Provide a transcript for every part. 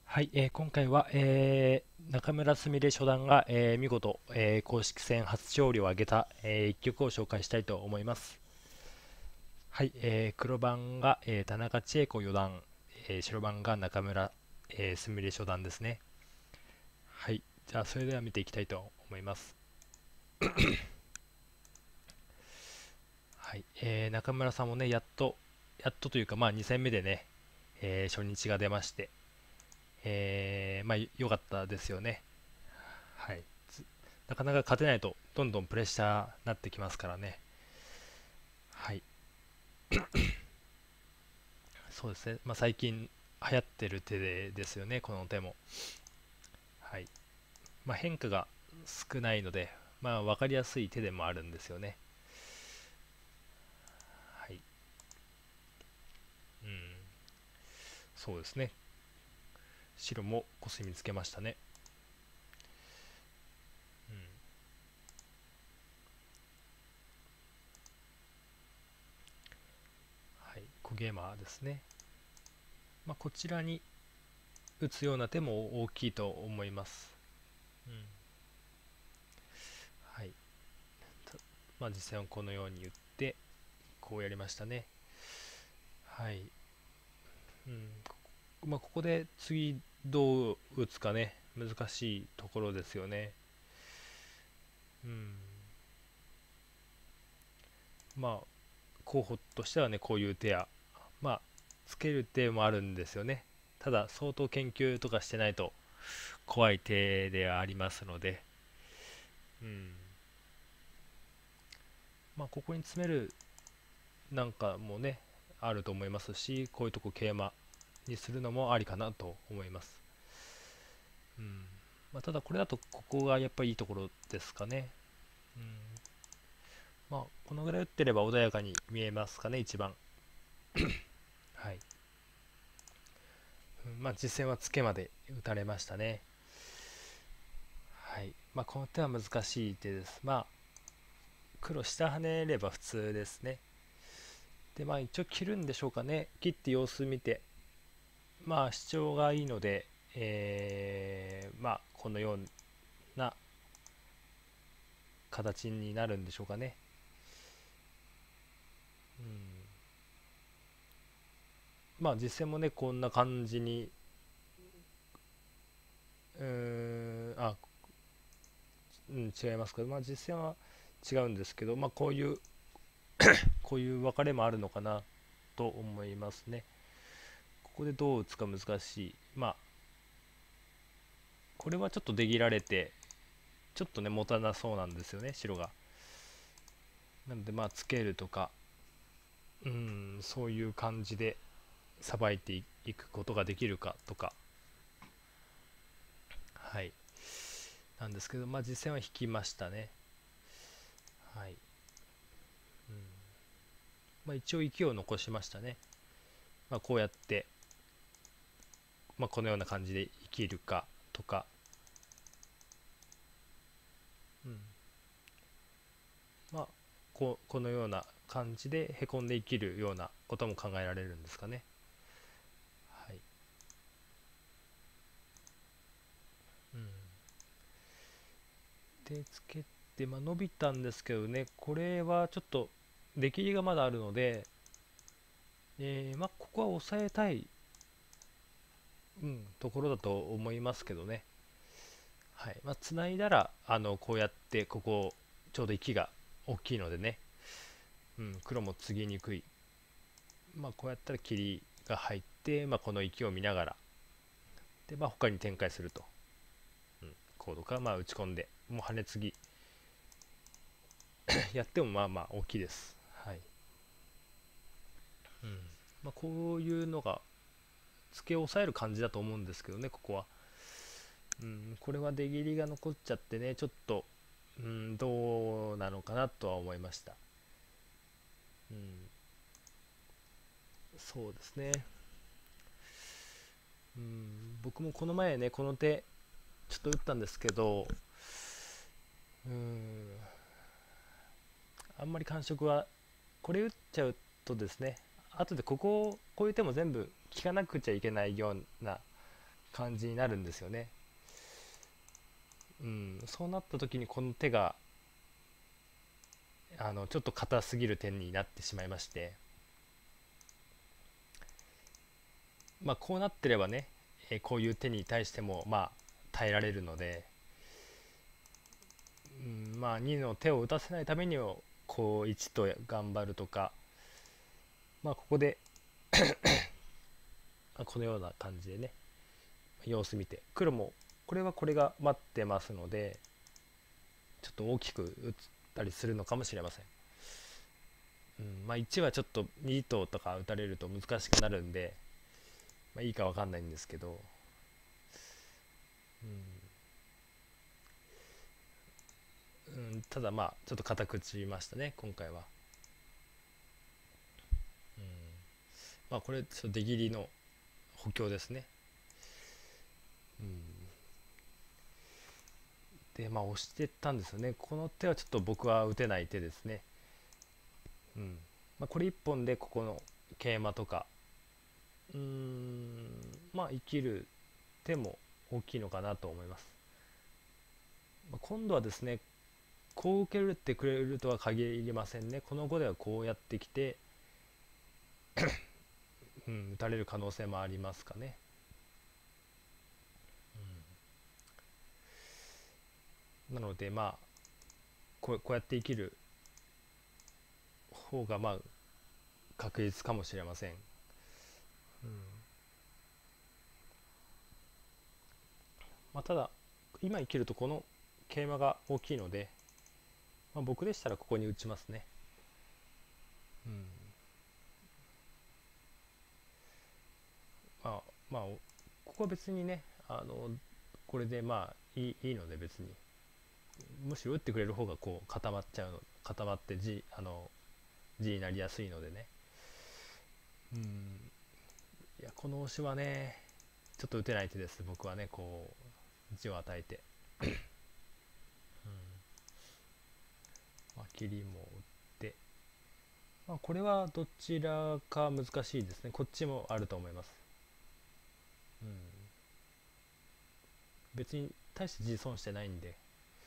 はい、今回は、中村すみれ初段が、見事、公式戦初勝利を挙げた、一局を紹介したいと思います。はい、黒番が、田中千恵子四段、白番が中村、すみれ初段ですね。はい、じゃあそれでは見ていきたいと思います。はい、中村さんもね、やっとというか、まあ2戦目でね、初日が出まして、まあ良かったですよね。はい。なかなか勝てないとどんどんプレッシャーになってきますからね。はい。そうですね。まあ、最近流行ってる手ですよね、この手も。はい。まあ、変化が少ないので、まあ、分かりやすい手でもあるんですよね。はい。うん。そうですね。白もコスミつけましたね。うん。はい。小ゲーマーですね。まあ、こちらに打つような手も大きいと思います。うん。はい。まあ、実戦はこのように打って、こうやりましたね。はい。うん、まあ、ここで次どう打つかね、難しいところですよね。うん、まあ、候補としてはね、こういう手や、まあ、つける手もあるんですよね。ただ、相当研究とかしてないと怖い手ではありますので、うん、まあ、ここに詰めるなんかもね、あると思いますし、こういうとこ桂馬にするのもありかなと思います。うん、まあ、ただ、これだとここがやっぱりいいところですかね。うん、まあ、このぐらい打ってれば穏やかに見えますかね、一番。はい。まあ、実戦はツケまで打たれましたね。はい。まあ、この手は難しい手です。まあ、黒下跳ねれば普通ですね。で、まあ、一応切るんでしょうかね。切って様子見て、まあ、主張がいいので、まあ、このような形になるんでしょうかね。うん。まあ、実戦もね、こんな感じに、うん、違いますけど、まあ、実戦は違うんですけど、まあ、こういう分かれもあるのかなと思いますね。ここでどう打つか難しい。まあ、これはちょっと出切られて、ちょっとね、持たなそうなんですよね、白が。なので、まあ、つけるとか、うん、そういう感じでさばいていくことができるかとか、はい。なんですけど、まあ、実戦は引きましたね。はい。うん、まあ、一応、息を残しましたね。まあ、こうやって、まあ、このような感じで生きるかとか、うん、まあ、このような感じでへこんで生きるようなことも考えられるんですかね。はい。うん、でつけて、まあ、伸びたんですけどね、これはちょっと出切りがまだあるので、まあ、ここは抑えたい、うん、ところだと思いますけどね。はい。まあ、繋いだらこうやってここちょうど息が大きいのでね、うん、黒も継ぎにくい。まあ、こうやったら切りが入って、まあ、この息を見ながらで、まあ、他に展開すると。うん、コードか、まあ、打ち込んで、もう跳ね継ぎやってもまあまあ大きいです。はい。うん。まあ、こういうのが付け抑える感じだと思うんですけどね、ここは。うん、これは出切りが残っちゃってね、ちょっと、うん、どうなのかなとは思いました。うん、そうですね。うん、僕もこの前ね、この手、ちょっと打ったんですけど、うん、あんまり感触は、これ打っちゃうとですね、後でこういう手も全部効かなくちゃいけないような感じになるんですよね。そうなった時にこの手がちょっと硬すぎる点になってしまいまして、こうなってればね、こういう手に対しても耐えられるので、2の手を打たせないためにはこう1と頑張るとか、ここでこのような感じでね、様子見て、黒もこれはこれが待ってますので、ちょっと大きく打ったりするのかもしれません。1はちょっと2とか打たれると難しくなるんで、いいか分かんないんですけど、ただちょっと固く打ちましたね今回は。これちょっと出切りの補強ですね。で押してったんですよね。この手はちょっと僕は打てない手ですね。これ一本でここの桂馬とか生きる手も大きいのかなと思います。今度はですね、こう受けてくれるとは限りませんね。この碁ではこうやってきて打たれる可能性もありますかね。なのでこうやって生きる方が確実かもしれません。ただ今生きるとこの桂馬が大きいので、僕でしたらここに打ちますね。ここは別にね、これでいいので、別にむしろ打ってくれる方がこう固まって地になりやすいのでね。いやこの押しはねちょっと打てない手です。僕はねこう地を与えて切りも打って、これはどちらか難しいですね。こっちもあると思います。別に大して地損してないんで、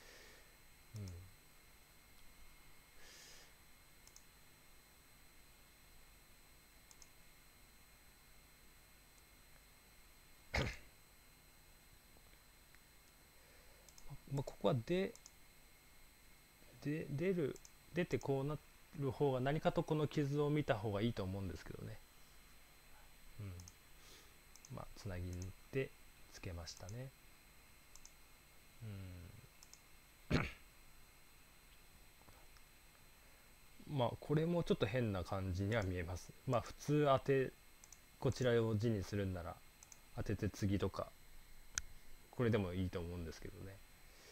ここは出てこうなる方が何かとこの傷を見た方がいいと思うんですけどね。つなぎに行ってつけましたね。これもちょっと変な感じには見えます。普通こちらを地にするんなら当てて次とかこれでもいいと思うんですけどね。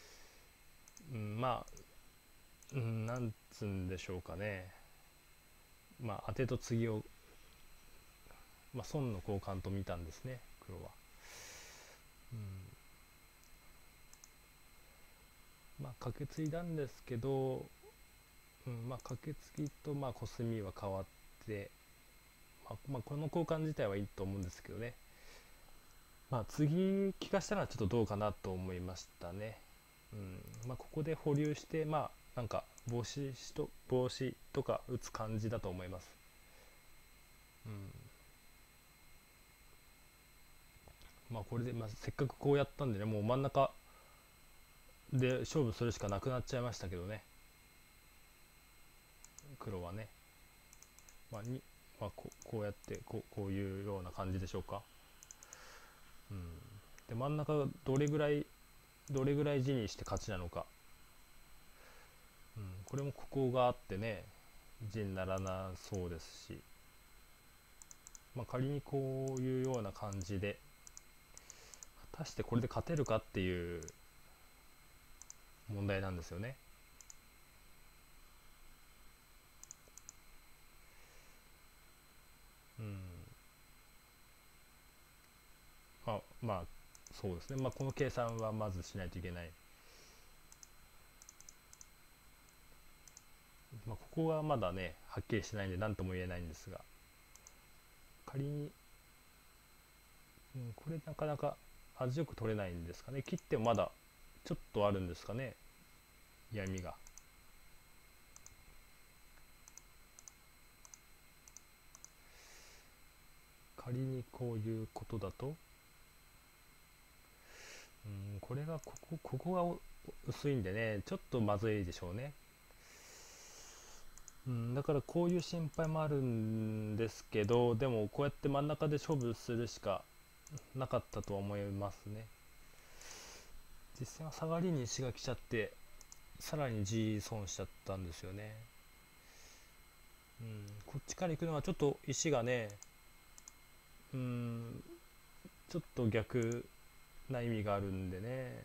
なんつうんでしょうかね。当てと次を損の交換と見たんですね黒は。カケツイだんですけど、カケツギとコスミは変わって、この交換自体はいいと思うんですけどね。次利かしたらちょっとどうかなと思いましたね。ここで保留してなんか帽子とか打つ感じだと思います。これで、せっかくこうやったんでね、もう真ん中で勝負するしかなくなっちゃいましたけどね黒はね。こうやってこういうような感じでしょうか。で真ん中がどれぐらい地にして勝ちなのか。これもここがあってね地にならなそうですし、仮にこういうような感じで果たしてこれで勝てるかっていう問題なんですよね。そうですね。この計算はまずしないといけない。ここはまだねはっきりしてないんで何とも言えないんですが、仮に、これなかなか味よく取れないんですかね。切ってもまだちょっとあるんですかね、闇が。仮にこういうことだと、これがここが薄いんでね、ちょっとまずいでしょうね。だからこういう心配もあるんですけど、でもこうやって真ん中で勝負するしかなかったとは思いますね。実戦は下がりに石が来ちゃって、さらに地損しちゃったんですよね。こっちから行くのはちょっと石がね、ちょっと逆な意味があるんでね。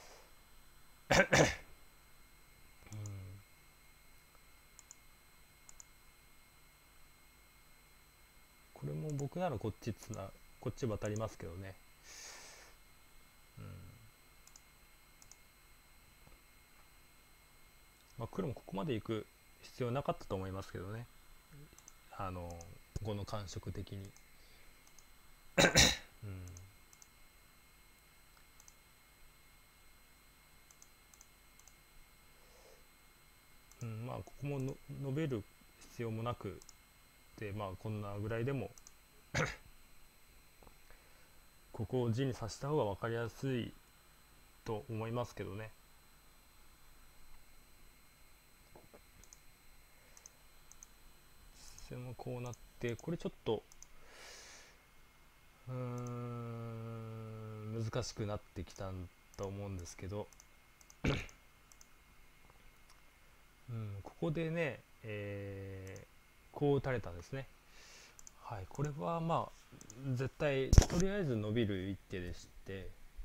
これも僕ならこっちこっち渡りますけどね。黒もここまで行く必要なかったと思いますけどね。この感触的に。ここも伸びる必要もなくで、こんなぐらいでもここを地に刺した方が分かりやすいと思いますけどね。実戦はこうなって、これちょっと難しくなってきたと思うんですけど、ここでね、こう打たれたんですね。はい、これは絶対とりあえず伸びる一手でして、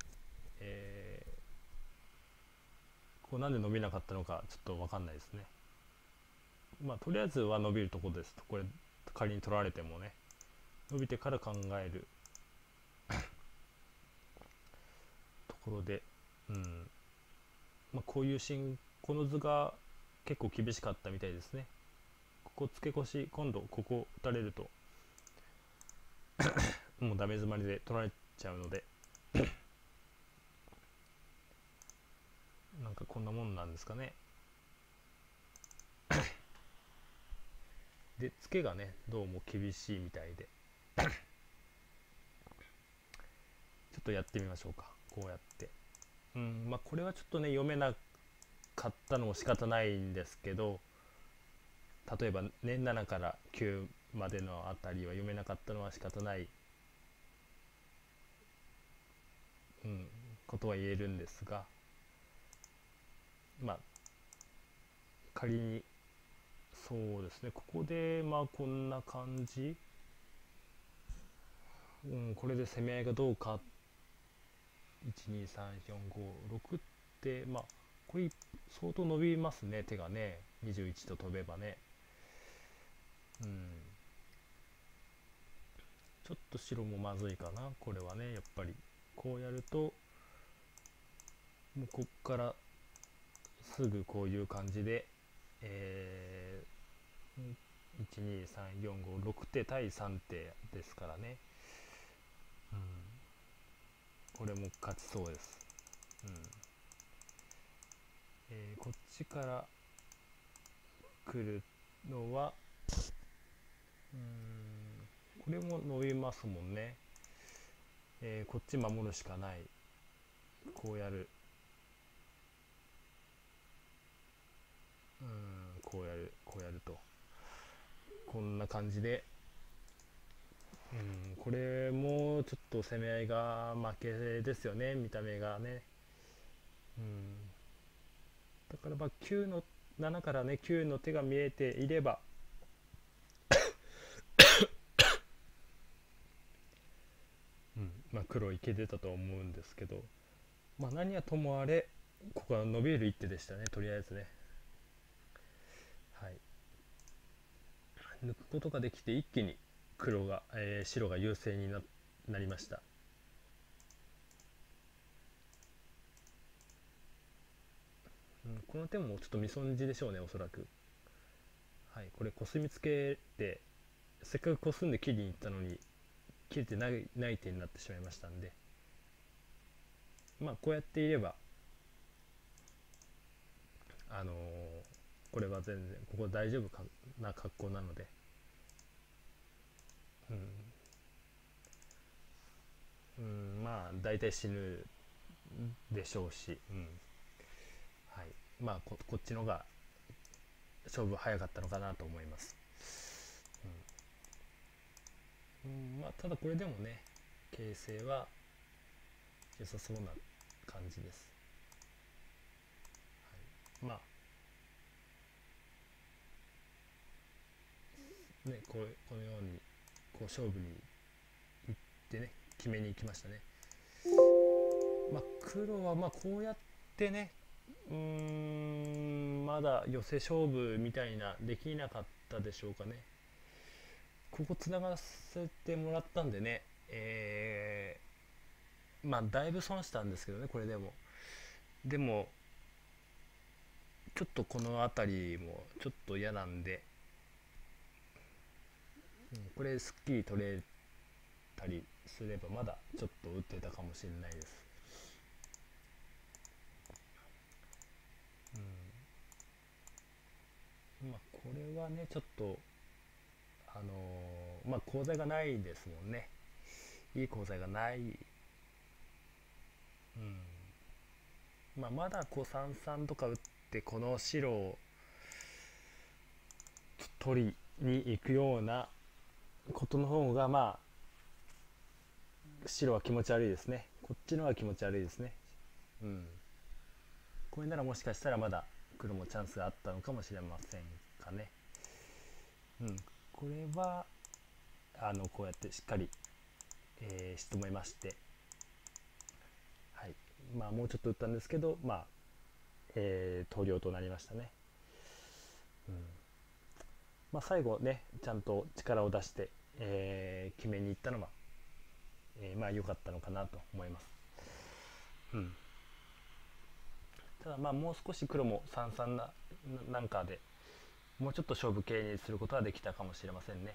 こうなんで伸びなかったのかちょっと分かんないですね。とりあえずは伸びるところですと、これ仮に取られてもね、伸びてから考えるところで、こういうこの図が結構厳しかったみたいですね。ここ付け越し、今度ここ打たれるともうダメ詰まりで取られちゃうのでなんかこんなもんなんですかね。で付けがねどうも厳しいみたいでちょっとやってみましょうか。こうやってこれはちょっとね読めなかったのも仕方ないんですけど、例えばね7から9までのあたりは読めなかったのは仕方ない、ことは言えるんですが、仮にそうですね、ここでこんな感じ、これで攻め合いがどうか、12345 6ってこれ相当伸びますね、手がね21と飛べばね。ちょっと白もまずいかな、これはね。やっぱりこうやるともうこっからすぐこういう感じで、12345 6手対3手ですからね。これも勝ちそうです。こっちから来るのはこれも伸びますもんね。こっち守るしかない。こうやる、こうやるとこんな感じで、これもちょっと攻め合いが負けですよね、見た目がね。だから9の7からね9の手が見えていれば黒いけてたと思うんですけど、何はともあれここは伸びる一手でしたね、とりあえずね。はい、抜くことができて一気に白が優勢になりました。この手もちょっと見損じでしょうね、おそらく。はい、これコスミつけてせっかくコスんで切りに行ったのに切れてない手になってしまいましたんで、 まあこうやっていればこれは全然ここ大丈夫かな格好なので、まあ大体死ぬでしょうし、はい、まあこっちのが勝負早かったのかなと思います。まあただこれでもね形勢は良さそうな感じです。まあねこのようにこう勝負に行ってね決めに行きましたね。まあ黒はまあこうやってねまだ寄せ勝負みたいなできなかったでしょうかね。ここつながらせてもらったんでね、まあだいぶ損したんですけどねこれでもちょっとこの辺りもちょっと嫌なんで、これすっきり取れたりすればまだちょっと打ってたかもしれないです。まあこれはねちょっとまあコウ材がないですもんね。いいコウ材がない。まあまだこう三々とか打ってこの白を取りに行くようなことの方がまあ白は気持ち悪いですね。こっちの方が気持ち悪いですね。これならもしかしたらまだ黒もチャンスがあったのかもしれませんかね。これはこうやってしっかり、仕留めまして、はい、まあもうちょっと打ったんですけど、まあ、投了となりましたね。まあ、最後ねちゃんと力を出して、決めに行ったのは、まあ良かったのかなと思います。ただまあもう少し黒も三々なんかでもうちょっと勝負系にすることはできたかもしれませんね。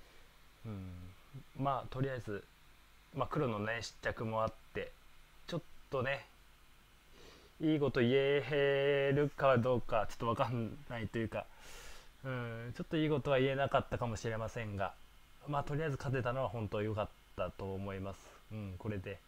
まあとりあえず、まあ、黒のね失着もあってちょっとねいいこと言えるかどうかちょっと分かんないというか、ちょっといいことは言えなかったかもしれませんが、まあとりあえず勝てたのは本当良かったと思います。これで、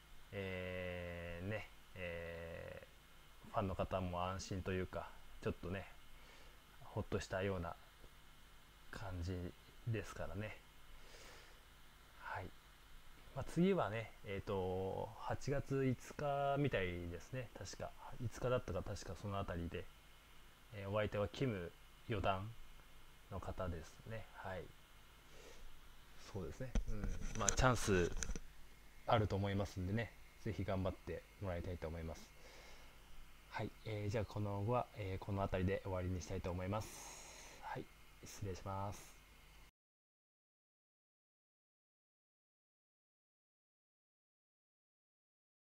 ね、ファンの方も安心というかちょっとねほっとしたような感じですからね。はい。まあ、次はね、8月5日みたいですね。確か5日だったか確かその辺りで、お相手はキム四段の方ですね。はい。そうですね。まあチャンスあると思いますんでね、ぜひ頑張ってもらいたいと思います。はい。じゃあこの後は、この辺りで終わりにしたいと思います。はい。失礼します。